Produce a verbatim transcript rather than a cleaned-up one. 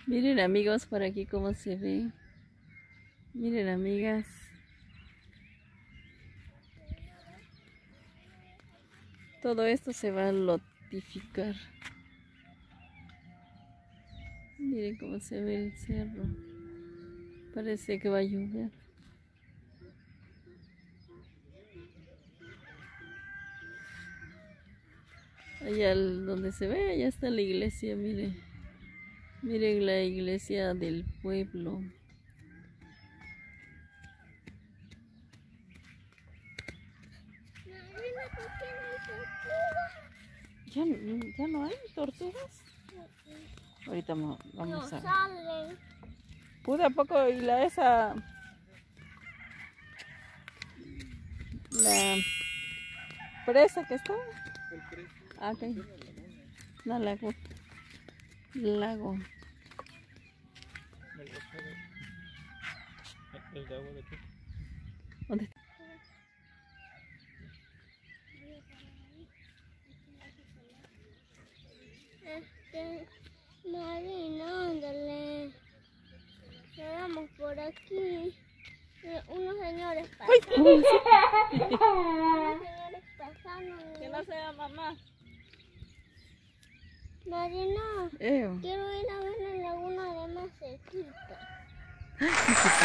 Miren amigos, por aquí cómo se ve. Miren amigas. Todo esto se va a lotificar. Miren cómo se ve el cerro. Parece que va a llover. Allá donde se ve, allá está la iglesia, miren. Miren la iglesia del pueblo. ¿Ya, ya no hay tortugas? Ahorita vamos, vamos no a... salen. ¿Pude a poco y la esa... La presa que está? Ah, ok. No, lago. Lago. ¿El de agua de qué? ¿Dónde está? Este, Marina, ándale. Llegamos por aquí. Eh, Unos señores pasando. ¡Uy! Unos señores pasando. Que no sea mamá. Marina, Eh. quiero ir a ver la laguna de Macequita.